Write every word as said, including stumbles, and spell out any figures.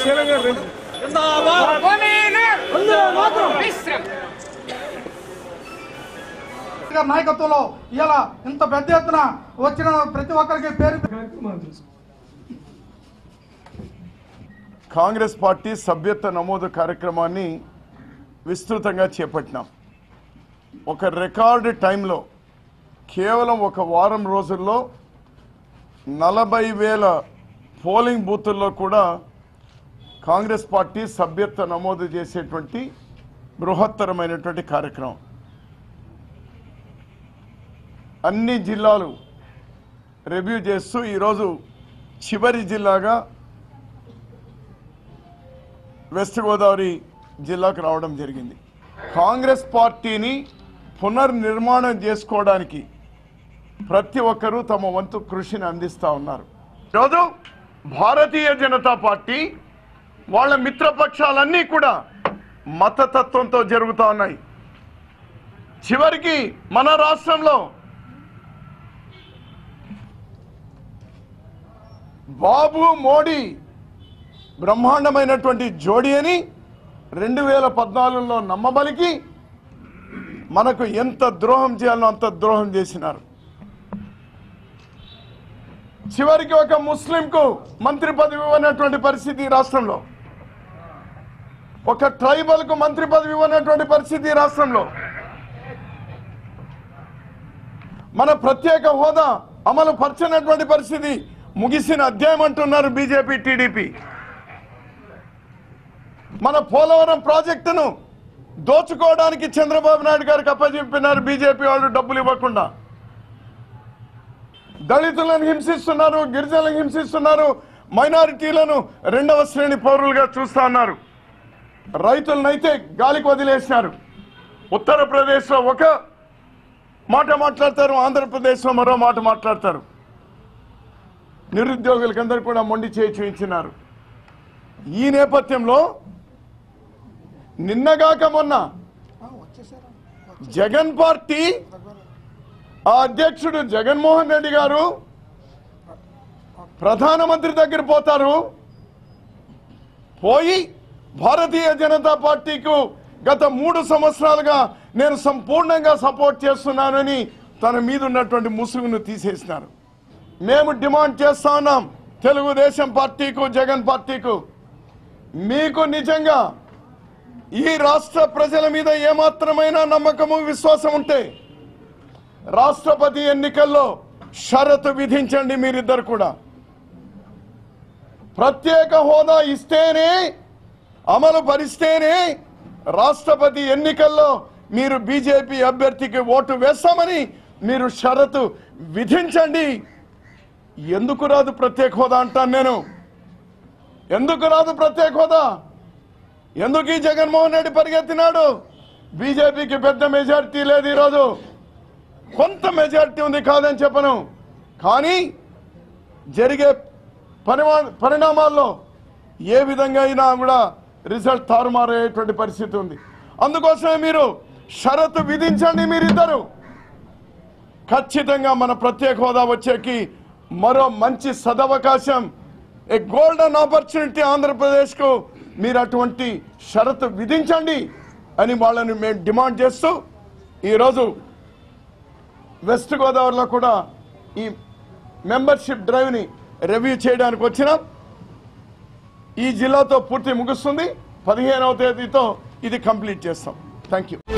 నాయకత్వంలో ఇలా ఇంత పెద్ద ఎత్తున వచ్చిన ప్రతి ఒక్కరికి పేరు కాంగ్రెస్ పార్టీ సభ్యత్వ నమోదు కార్యక్రమాన్ని విస్తృతంగా చేపట్టినాం. ఒక రికార్డు టైంలో కేవలం ఒక వారం రోజుల్లో నలభై వేల పోలింగ్ బూతుల్లో కూడా కాంగ్రెస్ పార్టీ సభ్యత్వ నమోదు చేసేటువంటి బృహత్తరమైనటువంటి కార్యక్రమం. అన్ని జిల్లాలు రివ్యూ చేస్తూ ఈరోజు చివరి జిల్లాగా వెస్ట్ గోదావరి జిల్లాకు రావడం జరిగింది. కాంగ్రెస్ పార్టీని పునర్నిర్మాణం చేసుకోవడానికి ప్రతి ఒక్కరూ తమ వంతు కృషిని అందిస్తూ ఉన్నారు. ఈరోజు భారతీయ జనతా పార్టీ వాళ్ళ మిత్రపక్షాలన్నీ కూడా మతతత్వంతో జరుగుతూ ఉన్నాయి. చివరికి మన రాష్ట్రంలో బాబు మోడీ బ్రహ్మాండమైనటువంటి జోడీ అని రెండు వేల పద్నాలుగులో నమ్మబలికి మనకు ఎంత ద్రోహం చేయాలో అంత ద్రోహం చేసినారు. చివరికి ఒక ముస్లింకు మంత్రి పదవి ఇవ్వనటువంటి పరిస్థితి రాష్ట్రంలో, ఒక ట్రైబల్కు మంత్రి పదవి ఇవ్వనటువంటి పరిస్థితి రాష్ట్రంలో, మన ప్రత్యేక హోదా అమలు పరచనటువంటి పరిస్థితి ముగిసిన అధ్యాయం అంటున్నారు బీజేపీ టీడీపీ. మన పోలవరం ప్రాజెక్టును దోచుకోవడానికి చంద్రబాబు నాయుడు గారికి అప్పచెప్పినారు బీజేపీ వాళ్ళు డబ్బులు ఇవ్వకుండా. దళితులను హింసిస్తున్నారు, గిరిజనులను హింసిస్తున్నారు, మైనారిటీలను రెండవ శ్రేణి పౌరులుగా చూస్తా ఉన్నారు. రైతులనైతే గాలికి వదిలేసినారు. ఉత్తరప్రదేశ్లో ఒక మాట మాట్లాడతారు, ఆంధ్రప్రదేశ్లో మరో మాట మాట్లాడతారు. నిరుద్యోగులకందరూ కూడా మొండి చేయి చూపించినారు. ఈ నేపథ్యంలో నిన్నగాక మొన్న జగన్ పార్టీ ఆ అధ్యక్షుడు జగన్మోహన్ రెడ్డి గారు ప్రధానమంత్రి దగ్గర పోతారు. పోయి భారతీయ జనతా పార్టీకు గత మూడు సంవత్సరాలుగా నేను సంపూర్ణంగా సపోర్ట్ చేస్తున్నానని తన మీద ఉన్నటువంటి ముసుగును తీసేసినారు. మేము డిమాండ్ చేస్తా ఉన్నాం తెలుగుదేశం పార్టీకు, జగన్ పార్టీకు, మీకు నిజంగా ఈ రాష్ట్ర ప్రజల మీద ఏమాత్రమైన నమ్మకము విశ్వాసం ఉంటే రాష్ట్రపతి ఎన్నికల్లో షరతు విధించండి. మీరిద్దరు కూడా ప్రత్యేక హోదా ఇస్తేనే, అమలు పరిస్తేనే రాష్ట్రపతి ఎన్నికల్లో మీరు బీజేపీ అభ్యర్థికి ఓటు వేస్తామని మీరు షరతు విధించండి. ఎందుకు రాదు ప్రత్యేక హోదా అంటాను నేను. ఎందుకు రాదు ప్రత్యేక హోదా? ఎందుకు ఈ జగన్మోహన్ రెడ్డి పరిగెత్తినాడు? బీజేపీకి పెద్ద మెజారిటీ లేదు, ఈరోజు కొంత మెజారిటీ ఉంది, కాదని చెప్పను. కానీ జరిగే పరిమా పరిణామాల్లో ఏ విధంగా అయినా కూడా రిజల్ట్ తారుమారయ్యేటువంటి పరిస్థితి ఉంది. అందుకోసమే మీరు షరతు విధించండి. మీరిద్దరు ఖచ్చితంగా మన ప్రత్యేక హోదా వచ్చేకి మరో మంచి సదవకాశం, ఏ గోల్డెన్ ఆపర్చునిటీ ఆంధ్రప్రదేశ్కు మీరు అటువంటి షరతు విధించండి అని వాళ్ళని మేము డిమాండ్ చేస్తూ ఈరోజు వెస్ట్ గోదావరిలో కూడా ఈ మెంబర్షిప్ డ్రైవ్ని రివ్యూ చేయడానికి వచ్చినాం. ఈ జిల్లాతో పూర్తి ముగుస్తుంది. పదిహేనవ తేదీతో ఇది కంప్లీట్ చేస్తాం. Thank you.